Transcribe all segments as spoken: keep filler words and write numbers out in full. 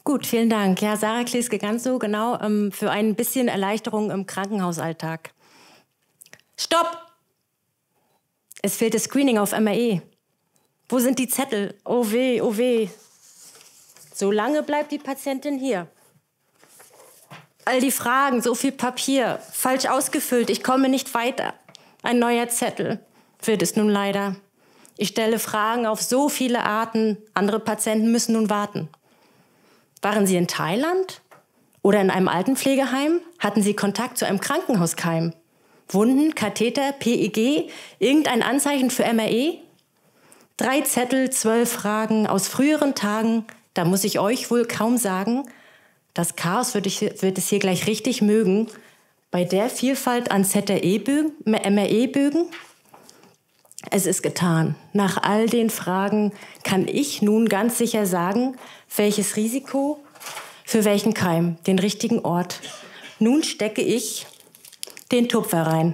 Gut, vielen Dank. Ja, Sarah Kleske, ganz so genau, ähm, für ein bisschen Erleichterung im Krankenhausalltag. Stopp! Es fehlt das Screening auf M R E. Wo sind die Zettel? Oh weh, oh weh. So lange bleibt die Patientin hier. All die Fragen, so viel Papier, falsch ausgefüllt, ich komme nicht weiter. Ein neuer Zettel wird es nun leider. Ich stelle Fragen auf so viele Arten, andere Patienten müssen nun warten. Waren Sie in Thailand oder in einem Altenpflegeheim? Hatten Sie Kontakt zu einem Krankenhauskeim? Wunden, Katheter, P E G, irgendein Anzeichen für M R E? Drei Zettel, zwölf Fragen aus früheren Tagen, da muss ich euch wohl kaum sagen, das Chaos wird, ich, wird es hier gleich richtig mögen. Bei der Vielfalt an Z R E-Bögen, M R E-Bögen. Es ist getan. Nach all den Fragen kann ich nun ganz sicher sagen, welches Risiko für welchen Keim, den richtigen Ort. Nun stecke ich den Tupfer rein.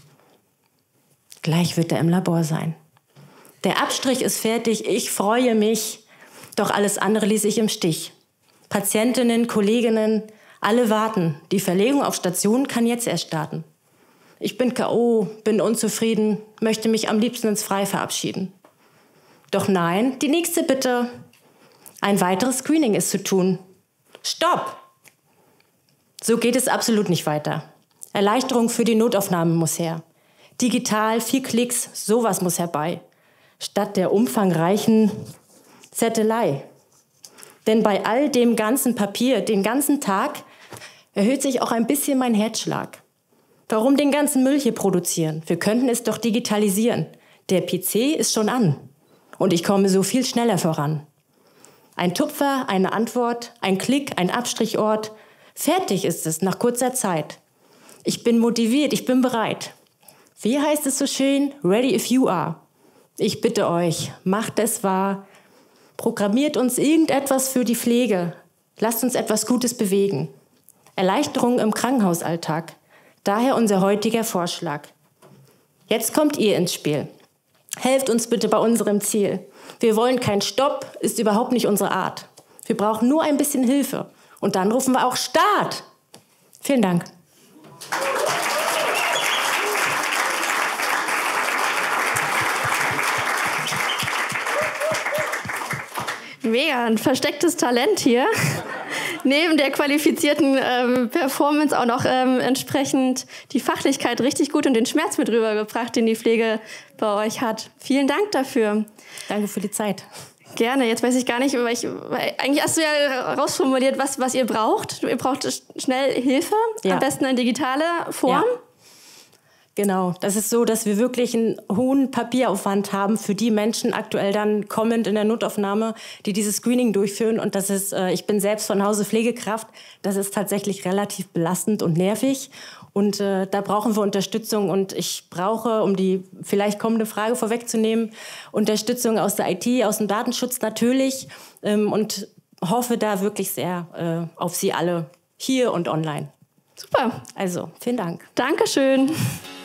Gleich wird er im Labor sein. Der Abstrich ist fertig, ich freue mich, doch alles andere ließ ich im Stich. Patientinnen, Kolleginnen, alle warten. Die Verlegung auf Station kann jetzt erst starten. Ich bin K O, bin unzufrieden, möchte mich am liebsten ins Freie verabschieden. Doch nein, die nächste Bitte. Ein weiteres Screening ist zu tun. Stopp! So geht es absolut nicht weiter. Erleichterung für die Notaufnahme muss her. Digital, vier Klicks, sowas muss herbei. Statt der umfangreichen Zettelei. Denn bei all dem ganzen Papier, den ganzen Tag, erhöht sich auch ein bisschen mein Herzschlag. Warum den ganzen Müll hier produzieren? Wir könnten es doch digitalisieren. Der P C ist schon an. Und ich komme so viel schneller voran. Ein Tupfer, eine Antwort, ein Klick, ein Abstrichort. Fertig ist es nach kurzer Zeit. Ich bin motiviert, ich bin bereit. Wie heißt es so schön? Ready if you are. Ich bitte euch, macht es wahr. Programmiert uns irgendetwas für die Pflege. Lasst uns etwas Gutes bewegen. Erleichterung im Krankenhausalltag. Daher unser heutiger Vorschlag. Jetzt kommt ihr ins Spiel. Helft uns bitte bei unserem Ziel. Wir wollen keinen Stopp, ist überhaupt nicht unsere Art. Wir brauchen nur ein bisschen Hilfe. Und dann rufen wir auch Start. Vielen Dank. Mega, ein verstecktes Talent hier. Neben der qualifizierten ähm, Performance auch noch ähm, entsprechend die Fachlichkeit richtig gut und den Schmerz mit rübergebracht, den die Pflege bei euch hat. Vielen Dank dafür. Danke für die Zeit. Gerne. Jetzt weiß ich gar nicht, weil ich, weil eigentlich hast du ja rausformuliert, was, was ihr braucht. Ihr braucht schnell Hilfe, ja. Am besten in digitaler Form. Ja. Genau, das ist so, dass wir wirklich einen hohen Papieraufwand haben für die Menschen aktuell dann kommend in der Notaufnahme, die dieses Screening durchführen. Und das ist, äh, ich bin selbst von Hause Pflegekraft, das ist tatsächlich relativ belastend und nervig. Und äh, da brauchen wir Unterstützung. Und ich brauche, um die vielleicht kommende Frage vorwegzunehmen, Unterstützung aus der I T, aus dem Datenschutz natürlich. Ähm, und hoffe da wirklich sehr äh, auf Sie alle hier und online. Super. Also, vielen Dank. Dankeschön.